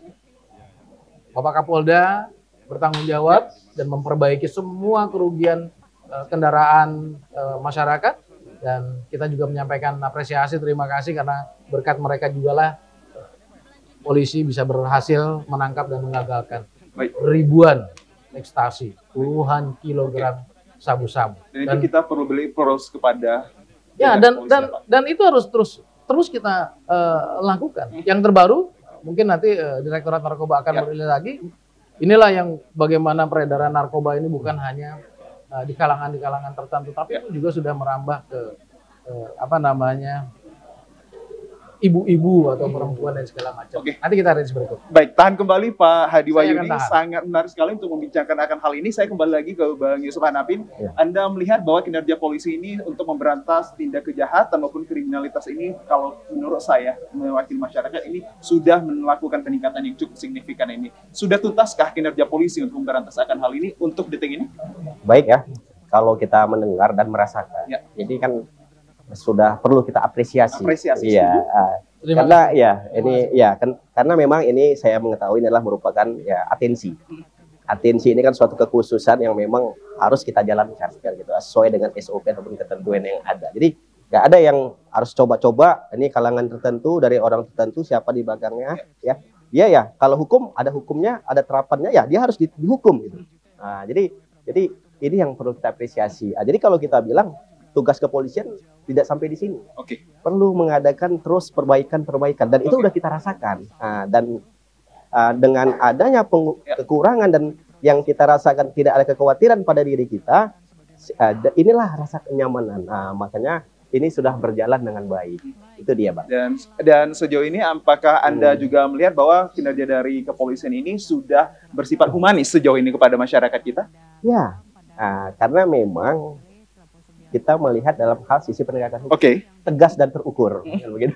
Bapak Kapolda bertanggung jawab dan memperbaiki semua kerugian uh, kendaraan uh, masyarakat, dan kita juga menyampaikan apresiasi, terima kasih karena berkat mereka juga lah uh, polisi bisa berhasil menangkap dan mengagalkan Baik. ribuan ekstasi, puluhan kilogram sabu-sabu. Dan, dan itu kita perlu beli terus kepada ya dan dan apa? dan itu harus terus terus kita uh, lakukan. Hmm. Yang terbaru mungkin nanti uh, Direktorat Narkoba akan ya. merilis lagi. Inilah yang bagaimana peredaran narkoba ini bukan hanya uh, di kalangan di kalangan tertentu, tapi ya. itu juga sudah merambah ke uh, apa namanya ibu-ibu atau perempuan dan segala macam. Oke. Nanti kita range berikut. Baik, tahan kembali Pak Hadi Wahyudi, sangat menarik sekali untuk membicarakan akan hal ini. Saya kembali lagi ke Bang Yusuf Hanapin. Ya. Anda melihat bahwa kinerja polisi ini untuk memberantas tindak kejahatan maupun kriminalitas ini, kalau menurut saya, mewakili masyarakat ini sudah melakukan peningkatan yang cukup signifikan ini. Sudah tuntaskah kinerja polisi untuk memberantas akan hal ini untuk detik ini? Baik ya, kalau kita mendengar dan merasakan. Ya. Jadi kan sudah perlu kita apresiasi. Apresiasi. Iya. Uh, karena ya ini ya kan karena memang ini saya mengetahui ini adalah merupakan ya atensi. Atensi ini kan suatu kekhususan yang memang harus kita jalankan gitu sesuai dengan S O P ataupun ketentuan yang ada. Jadi nggak ada yang harus coba-coba ini kalangan tertentu dari orang tertentu siapa di belakangnya ya. Iya ya, kalau hukum ada hukumnya, ada terapannya ya dia harus di, dihukum gitu. Nah, jadi jadi ini yang perlu kita apresiasi. Nah, jadi kalau kita bilang tugas kepolisian tidak sampai di sini. Oke. Perlu mengadakan terus perbaikan-perbaikan dan itu udah kita rasakan. Nah, dan uh, dengan adanya ya. kekurangan dan yang kita rasakan tidak ada kekhawatiran pada diri kita, uh, inilah rasa kenyamanan. Nah, makanya ini sudah berjalan dengan baik. Itu dia, Bang. Dan dan sejauh ini apakah Anda hmm. juga melihat bahwa kinerja dari kepolisian ini sudah bersifat humanis sejauh ini kepada masyarakat kita? Ya. Nah, karena memang kita melihat dalam hal sisi penegakan hukum okay. tegas dan terukur, hmm. begitu.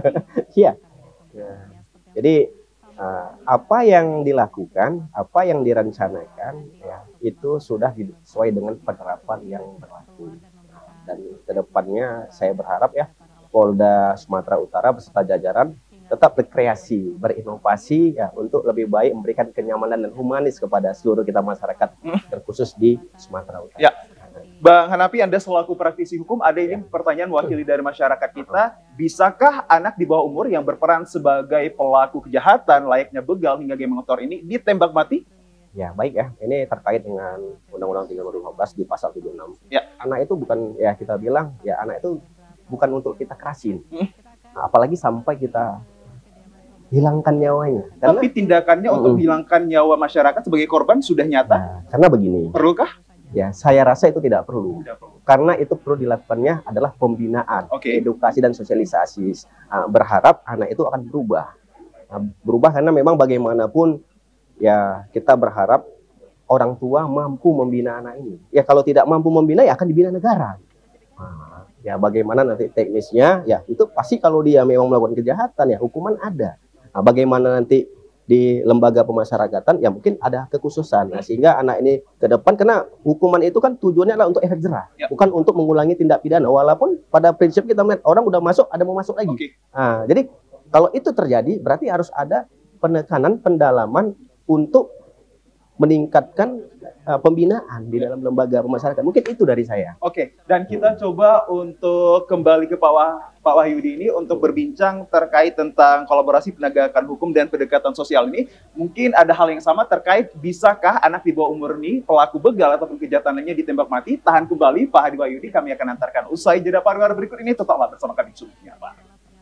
Iya. Nah, jadi uh, apa yang dilakukan, apa yang direncanakan, ya itu sudah sesuai dengan penerapan yang berlaku. Dan kedepannya saya berharap ya Polda Sumatera Utara beserta jajaran tetap berkreasi, berinovasi ya untuk lebih baik memberikan kenyamanan dan humanis kepada seluruh kita masyarakat, hmm. terkhusus di Sumatera Utara. Ya. Bang Hanapi, Anda selaku praktisi hukum, ada ini pertanyaan wakili dari masyarakat kita, bisakah anak di bawah umur yang berperan sebagai pelaku kejahatan layaknya begal hingga geng motor ini ditembak mati? Ya baik ya, ini terkait dengan Undang-Undang tiga ribu lima belas di pasal tujuh puluh enam. Ya. Anak itu bukan, ya kita bilang, ya anak itu bukan untuk kita kerasin. Hmm. Nah, apalagi sampai kita hilangkan nyawanya. Karena, Tapi tindakannya uh, untuk menghilangkan nyawa masyarakat sebagai korban sudah nyata. Nah, karena begini. Perlukah? Ya, saya rasa itu tidak perlu. Tidak perlu. Karena itu perlu dilakukannya adalah pembinaan, Oke. edukasi dan sosialisasi. Uh, berharap anak itu akan berubah. Uh, berubah karena memang bagaimanapun ya kita berharap orang tua mampu membina anak ini. Ya kalau tidak mampu membina ya akan dibina negara. Nah, ya bagaimana nanti teknisnya? Ya itu pasti kalau dia memang melakukan kejahatan ya hukuman ada. Nah, bagaimana nanti di lembaga pemasyarakatan ya mungkin ada kekhususan. Nah, sehingga anak ini ke depan, karena hukuman itu kan tujuannya adalah untuk efek jerah, ya. bukan untuk mengulangi tindak pidana. Walaupun pada prinsip kita melihat orang udah masuk, ada mau masuk lagi. Oke. Nah, jadi kalau itu terjadi berarti harus ada penekanan, pendalaman untuk meningkatkan uh, pembinaan di dalam lembaga pemasyarakatan. Mungkin itu dari saya. Oke, dan kita coba untuk kembali ke Pak, Wah, Pak Wahyudi ini untuk berbincang terkait tentang kolaborasi penegakan hukum dan pendekatan sosial ini. Mungkin ada hal yang sama terkait bisakah anak di bawah umur ini, pelaku begal ataupun kejahatan lainnya ditembak mati. Tahan kembali Pak Hadi Wahyudi, kami akan antarkan usai jeda pariwara berikut ini. Tetaplah bersama kami sebelumnya, Pak.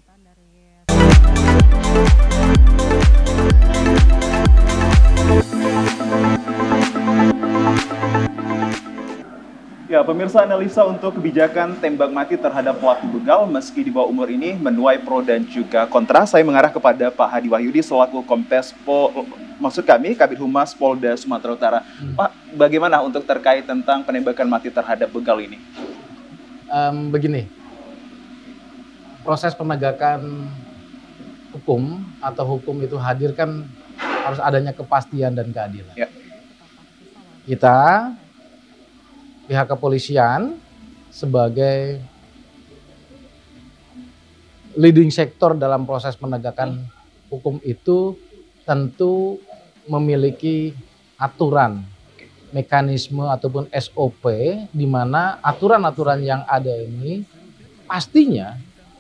Ya, pemirsa, analisa untuk kebijakan tembak mati terhadap pelaku begal meski di bawah umur ini menuai pro dan juga kontra. Saya mengarah kepada Pak Hadi Wahyudi selaku Kompes Pol, maksud kami Kabid Humas Polda Sumatera Utara. Hmm. Pak, bagaimana untuk terkait tentang penembakan mati terhadap begal ini? Um, begini, proses penegakan hukum atau hukum itu hadir kan harus adanya kepastian dan keadilan. Ya. Kita pihak kepolisian sebagai leading sektor dalam proses penegakan hukum itu tentu memiliki aturan, mekanisme ataupun S O P di mana aturan-aturan yang ada ini pastinya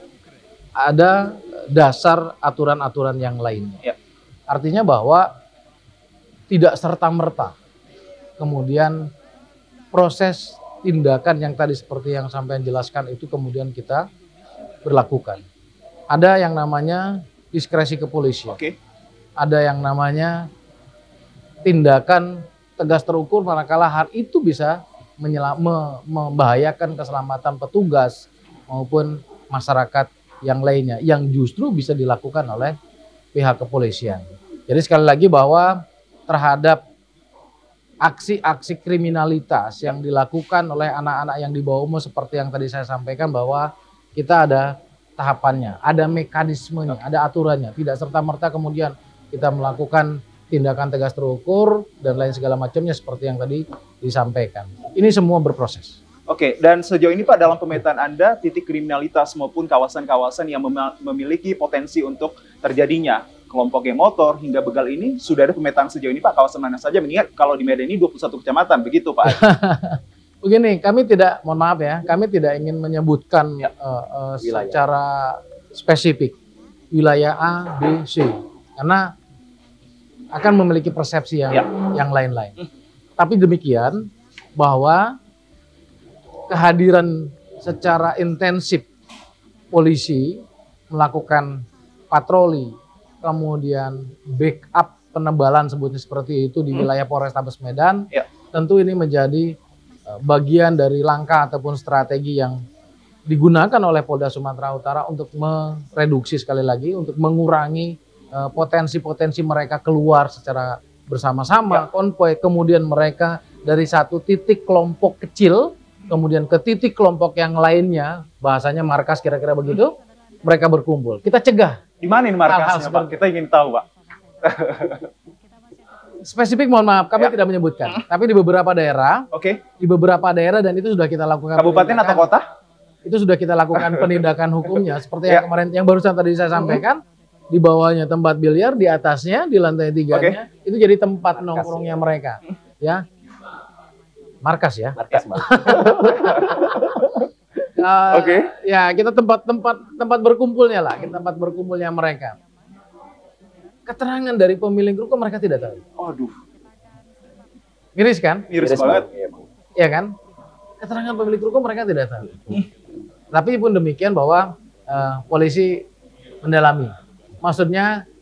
ada dasar aturan-aturan yang lainnya. Ya. Artinya bahwa tidak serta-merta kemudian proses tindakan yang tadi seperti yang sampai jelaskan itu kemudian kita berlakukan. Ada yang namanya diskresi kepolisian. Oke. Ada yang namanya tindakan tegas terukur manakala hal itu bisa menyela- me- membahayakan keselamatan petugas maupun masyarakat yang lainnya yang justru bisa dilakukan oleh pihak kepolisian. Jadi sekali lagi bahwa terhadap aksi-aksi kriminalitas yang dilakukan oleh anak-anak yang di bawah umur seperti yang tadi saya sampaikan bahwa kita ada tahapannya, ada mekanismenya, ada aturannya. Tidak serta-merta kemudian kita melakukan tindakan tegas terukur dan lain segala macamnya seperti yang tadi disampaikan. Ini semua berproses. Oke, dan sejauh ini Pak dalam pemetaan Anda titik kriminalitas maupun kawasan-kawasan yang mem- memiliki potensi untuk terjadinya kelompok geng motor hingga begal ini, sudah ada pemetaan sejauh ini Pak, kawasan mana saja? Mengingat kalau di Medan ini dua puluh satu kecamatan, begitu Pak? Begini, kami tidak, mohon maaf ya, kami tidak ingin menyebutkan ya. uh, uh, secara spesifik wilayah A, B, C, karena akan memiliki persepsi yang, ya. yang lain-lain. Hmm. Tapi demikian, bahwa kehadiran secara intensif polisi melakukan patroli, kemudian backup penebalan sebutnya seperti itu di wilayah Polrestabes Medan, ya. Tentu ini menjadi bagian dari langkah ataupun strategi yang digunakan oleh Polda Sumatera Utara untuk mereduksi sekali lagi, untuk mengurangi potensi-potensi uh, mereka keluar secara bersama-sama, ya. Konvoy, kemudian mereka dari satu titik kelompok kecil, kemudian ke titik kelompok yang lainnya, bahasanya markas kira-kira begitu, hmm. mereka berkumpul. Kita cegah. Di mana ini markasnya, Pak? Kita ingin tahu, Pak. Spesifik mohon maaf, kami ya. tidak menyebutkan. Hmm. Tapi di beberapa daerah, oke, okay. di beberapa daerah dan itu sudah kita lakukan. Kabupaten atau kota? Itu sudah kita lakukan penindakan hukumnya. Seperti ya. yang kemarin, yang barusan tadi saya sampaikan, hmm. di bawahnya tempat biliar, di atasnya, di lantai tiganya, okay. itu jadi tempat markas nongkrongnya ya. mereka. Ya, markas ya. Markas, Bang. Uh, Oke. Okay. Ya, kita tempat-tempat tempat berkumpulnya lah, kita tempat berkumpulnya mereka. Keterangan dari pemilik grup mereka tidak tahu. Aduh. Miris kan? Miris, Miris banget. Iya kan? Keterangan pemilik grup mereka tidak tahu. Hmm. Tapi pun demikian bahwa uh, polisi mendalami. Maksudnya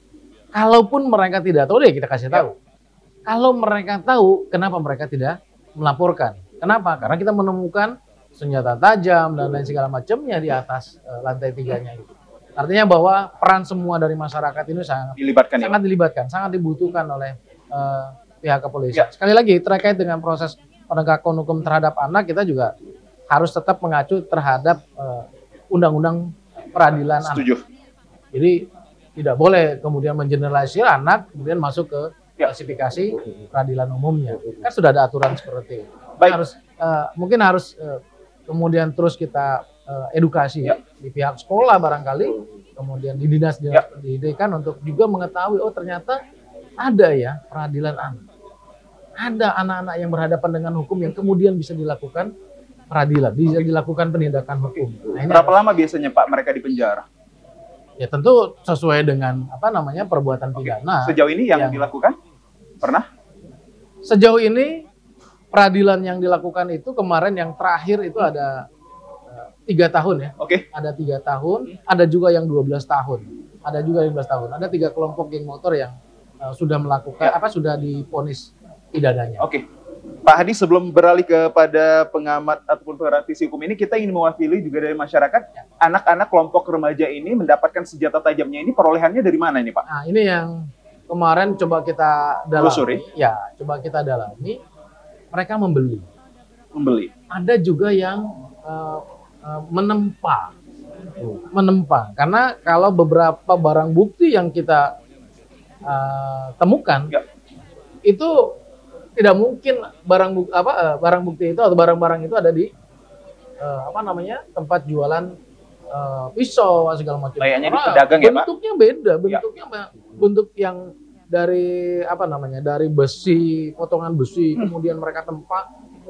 Kalaupun mereka tidak tahu, deh kita kasih tahu. Kalau mereka tahu, kenapa mereka tidak melaporkan? Kenapa? Karena kita menemukan senjata tajam dan lain segala macamnya di atas uh, lantai tiganya itu. Artinya bahwa peran semua dari masyarakat ini sangat dilibatkan, sangat ya, dilibatkan, sangat dibutuhkan oleh uh, pihak kepolisian. Ya. Sekali lagi terkait dengan proses penegakan hukum terhadap anak, kita juga harus tetap mengacu terhadap undang-undang uh, peradilan Setuju. anak. Jadi tidak boleh kemudian mengeneralisir anak kemudian masuk ke klasifikasi peradilan umumnya. Kan sudah ada aturan seperti itu. Baik. Harus uh, mungkin harus uh, kemudian terus kita uh, edukasi ya. Di pihak sekolah barangkali, kemudian di dinas-dinas ya. pendidikan untuk juga mengetahui, oh ternyata ada ya peradilan anak. Ada anak-anak yang berhadapan dengan hukum yang kemudian bisa dilakukan peradilan, bisa dilakukan penindakan hukum. Nah, ini berapa harus, lama biasanya Pak mereka di penjara? Ya tentu sesuai dengan apa namanya perbuatan pidana. Sejauh ini yang, yang dilakukan pernah? Sejauh ini peradilan yang dilakukan itu kemarin yang terakhir itu ada uh, tiga tahun ya. Oke. Okay. Ada tiga tahun, ada juga yang dua belas tahun, ada juga lima belas tahun. Ada tiga kelompok geng motor yang uh, sudah melakukan ya. apa sudah divonis pidananya. Oke. Okay. Pak Hadi, sebelum beralih kepada pengamat ataupun praktisi hukum ini, kita ingin mewakili juga dari masyarakat, anak-anak kelompok remaja ini mendapatkan senjata tajamnya ini perolehannya dari mana ini Pak? Nah ini yang kemarin coba kita dalami. Lusuri. Ya, coba kita dalami. Mereka membeli. Membeli. Ada juga yang uh, uh, menempa. Menempa. Karena kalau beberapa barang bukti yang kita uh, temukan, ya. itu tidak mungkin barang bukti apa uh, barang bukti itu atau barang-barang itu ada di uh, apa namanya tempat jualan uh, pisau segala macam. Kayaknya di pedagang ya Pak? Bentuknya beda, bentuknya ya. bentuk yang dari apa namanya dari besi, potongan besi, hmm. kemudian mereka tempa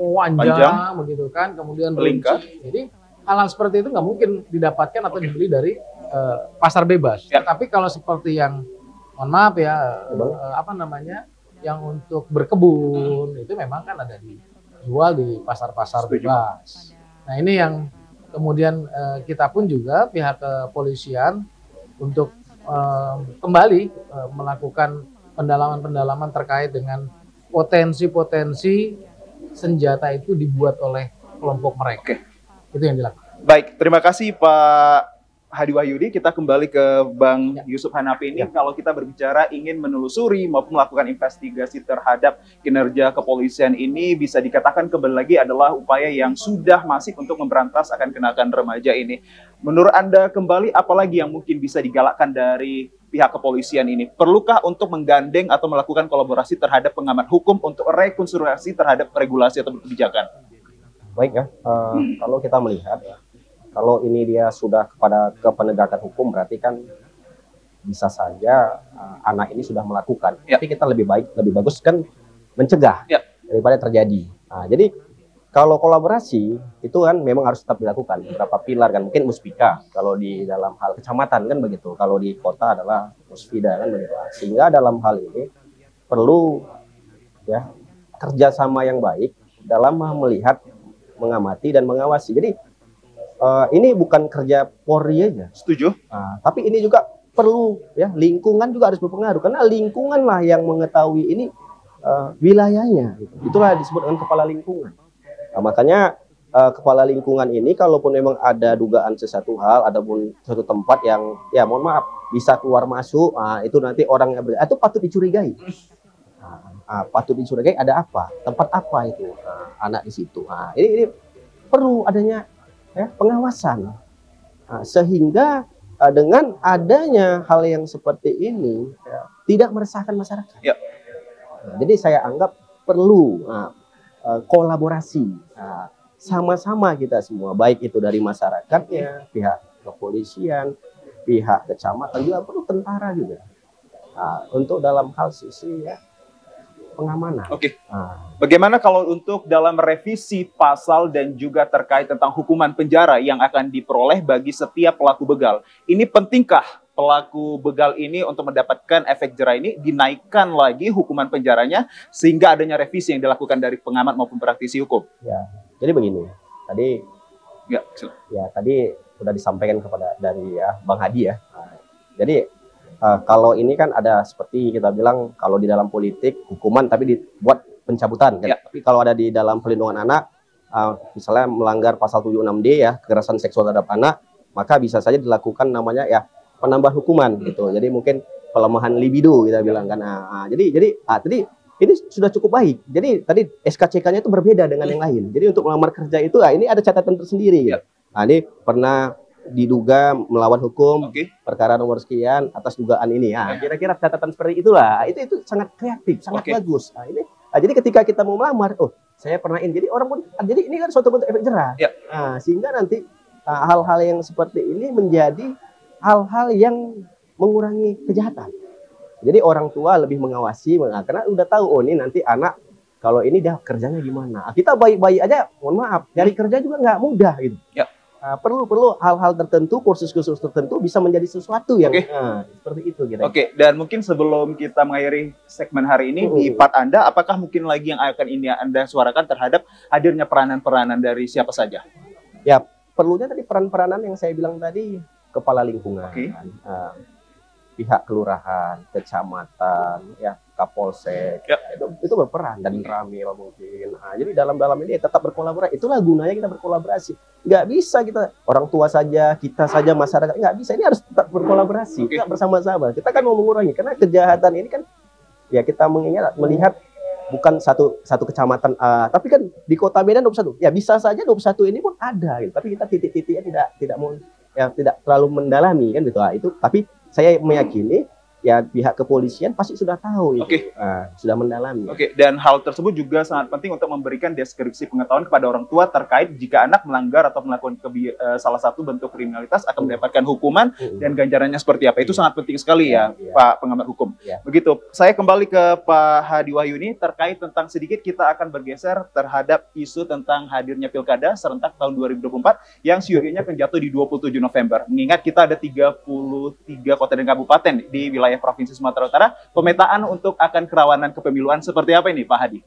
panjang begitu kan, kemudian melingkar. Jadi hal-hal seperti itu nggak mungkin didapatkan atau okay. dibeli dari uh, pasar bebas. Ya. Tapi kalau seperti yang mohon maaf ya uh, apa namanya yang untuk berkebun itu memang kan ada dijual di pasar-pasar bebas. Nah ini yang kemudian uh, kita pun juga pihak kepolisian untuk uh, kembali uh, melakukan pendalaman-pendalaman terkait dengan potensi-potensi senjata itu dibuat oleh kelompok mereka. Oke. Itu yang dilakukan. Baik, terima kasih Pak Hadi Wahyudi. Kita kembali ke Bang ya. Yusuf Hanafi ini. Ya. Kalau kita berbicara ingin menelusuri maupun melakukan investigasi terhadap kinerja kepolisian ini, bisa dikatakan kembali lagi adalah upaya yang sudah masif untuk memberantas akan kenakan remaja ini. Menurut Anda kembali, apalagi yang mungkin bisa digalakkan dari pihak kepolisian ini? Perlukah untuk menggandeng atau melakukan kolaborasi terhadap pengamat hukum untuk rekonstruksi terhadap regulasi atau kebijakan? Baik ya, uh, hmm. kalau kita melihat ya, kalau ini dia sudah kepada ke penegakan hukum, berarti kan bisa saja uh, anak ini sudah melakukan. Ya. Tapi kita lebih baik, lebih bagus kan mencegah ya. daripada terjadi. Nah, jadi kalau kolaborasi itu kan memang harus tetap dilakukan. Beberapa pilar kan, mungkin muspika kalau di dalam hal kecamatan kan begitu. Kalau di kota adalah muspida kan begitu. Sehingga dalam hal ini perlu ya kerjasama yang baik dalam melihat, mengamati dan mengawasi. Jadi Uh, ini bukan kerja Polri aja. Setuju. Nah, tapi ini juga perlu ya lingkungan juga harus berpengaruh karena lingkungan lah yang mengetahui ini uh, wilayahnya. Gitu. Itulah disebut dengan kepala lingkungan. Nah, makanya uh, kepala lingkungan ini kalaupun memang ada dugaan sesuatu hal, ataupun suatu tempat yang ya mohon maaf bisa keluar masuk, nah, itu nanti orang yang ber, itu patut dicurigai. Nah, nah, patut dicurigai ada apa? Tempat apa itu? Nah, anak di situ. Nah, ini, ini perlu adanya ya, pengawasan, nah, sehingga uh, dengan adanya hal yang seperti ini ya, tidak meresahkan masyarakat. Ya. Nah, jadi saya anggap perlu uh, uh, kolaborasi sama-sama uh, kita semua, baik itu dari masyarakatnya, pihak kepolisian, pihak kecamatan juga perlu tentara juga uh, untuk dalam hal sisi ya, pengamanan. Oke. Nah. Bagaimana kalau untuk dalam revisi pasal dan juga terkait tentang hukuman penjara yang akan diperoleh bagi setiap pelaku begal? Ini pentingkah pelaku begal ini untuk mendapatkan efek jerah ini dinaikkan lagi hukuman penjaranya sehingga adanya revisi yang dilakukan dari pengamat maupun praktisi hukum? Ya. Jadi begini. Tadi ya, ya tadi sudah disampaikan kepada dari ya Bang Hadi ya. Nah, jadi Uh, kalau ini kan ada seperti kita bilang kalau di dalam politik hukuman tapi dibuat pencabutan kan? Ya. Tapi kalau ada di dalam pelindungan anak, uh, misalnya melanggar pasal tujuh puluh enam D ya, kekerasan seksual terhadap anak, maka bisa saja dilakukan namanya ya penambah hukuman gitu. Jadi mungkin pelemahan libido kita bilang kan. Nah, jadi jadi ah, tadi ini sudah cukup baik. Jadi tadi S K C K-nya itu berbeda dengan yang lain. Jadi untuk melamar kerja itu ah, ini ada catatan tersendiri. Ya. Nah, ini pernah diduga melawan hukum, Oke. perkara nomor sekian atas dugaan ini. Nah, kira-kira catatan seperti itulah. Itu itu sangat kreatif, sangat Oke. bagus. Nah, ini nah, jadi ketika kita mau melamar, oh saya pernah ini. Jadi orang mau, jadi ini kan suatu bentuk efek jerah. Ya. Nah, sehingga nanti ah, hal-hal yang seperti ini menjadi hal-hal yang mengurangi kejahatan. Jadi orang tua lebih mengawasi, nah, karena udah tahu oh ini nanti anak kalau ini dia kerjanya gimana. Kita baik-baik aja, mohon maaf, cari kerja juga nggak mudah gitu. Ya. Nah, perlu perlu hal-hal tertentu, kursus-kursus tertentu bisa menjadi sesuatu yang Oke. nah, seperti itu gitu. Oke, dan mungkin sebelum kita mengakhiri segmen hari ini, Hmm. di part Anda, apakah mungkin lagi yang akan ini Anda suarakan terhadap hadirnya peranan-peranan dari siapa saja? Ya, perlunya tadi peran-peranan yang saya bilang tadi, kepala lingkungan, Oke. uh, pihak kelurahan, kecamatan, ya Kapolsek, Ya. itu, itu berperan dan Ramil mungkin. Nah, jadi dalam-dalam ini tetap berkolaborasi. Itulah gunanya kita berkolaborasi. Nggak bisa kita orang tua saja, kita saja masyarakat nggak bisa. Ini harus tetap berkolaborasi, Oke. kita bersama-sama. Kita kan mau mengurangi karena kejahatan ini kan ya kita mengingat melihat bukan satu satu kecamatan, uh, tapi kan di Kota Medan dua puluh satu. Ya bisa saja dua puluh satu ini pun ada gitu. Tapi kita titik-titiknya tidak tidak mau ya tidak terlalu mendalami kan gitu. Nah, itu tapi saya meyakini ya pihak kepolisian pasti sudah tahu itu. Oke. Nah, sudah mendalami. Oke, dan hal tersebut juga sangat penting untuk memberikan deskripsi pengetahuan kepada orang tua terkait jika anak melanggar atau melakukan kebi- eh, salah satu bentuk kriminalitas akan mendapatkan hukuman Mm-mm. dan ganjarannya seperti apa. Itu Iya. sangat penting sekali ya, Iya. Pak Pengamat Hukum. Iya. Begitu. Saya kembali ke Pak Hadi Wahyuni terkait tentang sedikit kita akan bergeser terhadap isu tentang hadirnya Pilkada serentak tahun dua ribu dua puluh empat yang siogianya akan jatuh di dua puluh tujuh November. Mengingat kita ada tiga puluh tiga kota dan kabupaten di wilayah Provinsi Sumatera Utara, pemetaan untuk akan kerawanan kepemiluan seperti apa ini Pak Hadi?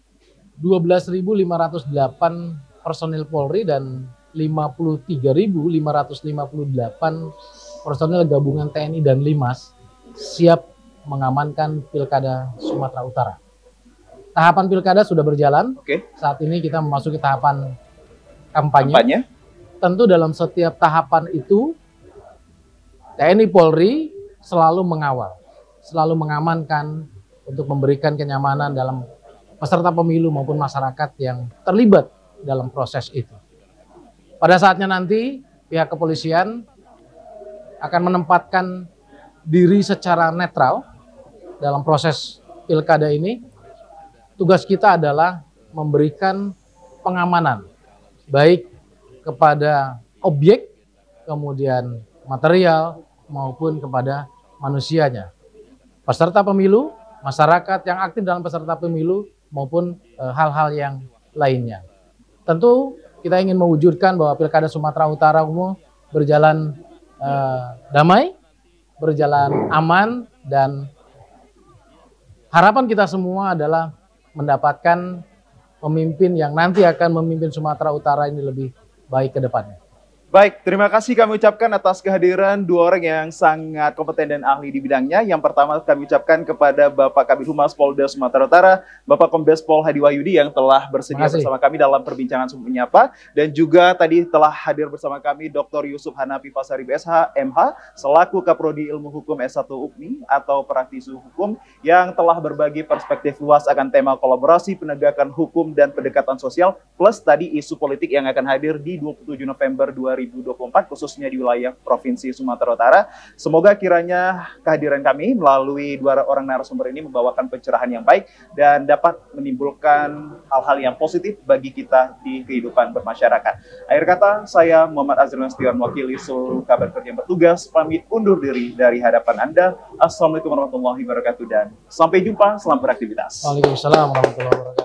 dua belas ribu lima ratus delapan personil Polri dan lima puluh tiga ribu lima ratus lima puluh delapan personil gabungan T N I dan Limas siap mengamankan Pilkada Sumatera Utara. Tahapan Pilkada sudah berjalan. Oke. Saat ini kita memasuki tahapan kampanye. Kampanye. Tentu dalam setiap tahapan itu T N I Polri selalu mengawal, selalu mengamankan untuk memberikan kenyamanan dalam peserta pemilu maupun masyarakat yang terlibat dalam proses itu. Pada saatnya nanti pihak kepolisian akan menempatkan diri secara netral dalam proses pilkada ini. Tugas kita adalah memberikan pengamanan baik kepada objek, kemudian material maupun kepada manusianya. Peserta pemilu, masyarakat yang aktif dalam peserta pemilu maupun hal-hal yang lainnya. Tentu kita ingin mewujudkan bahwa Pilkada Sumatera Utara umum berjalan eh, damai, berjalan aman, dan harapan kita semua adalah mendapatkan pemimpin yang nanti akan memimpin Sumatera Utara ini lebih baik ke depannya. Baik, terima kasih kami ucapkan atas kehadiran dua orang yang sangat kompeten dan ahli di bidangnya. Yang pertama kami ucapkan kepada Bapak Kabid Humas Polda Sumatera Utara, Bapak Kombes Pol Hadi Wahyudi yang telah bersedia bersama kami dalam perbincangan Sumber Menyapa. Dan juga tadi telah hadir bersama kami Doktor Yusuf Hanafi Fasari B S H M H selaku Kaprodi Ilmu Hukum S satu U P N I atau praktisi hukum yang telah berbagi perspektif luas akan tema kolaborasi penegakan hukum dan pendekatan sosial plus tadi isu politik yang akan hadir di dua puluh tujuh November dua ribu dua puluh empat khususnya di wilayah Provinsi Sumatera Utara. Semoga kiranya kehadiran kami melalui dua orang narasumber ini membawakan pencerahan yang baik dan dapat menimbulkan hal-hal yang positif bagi kita di kehidupan bermasyarakat. Akhir kata, saya Muhammad Azrul Nastion mewakili seluruh kabar kerja yang bertugas pamit undur diri dari hadapan Anda. Assalamualaikum warahmatullahi wabarakatuh dan sampai jumpa, selamat beraktivitas. Waalaikumsalam warahmatullahi wabarakatuh.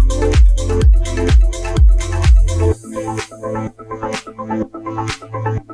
Thank you.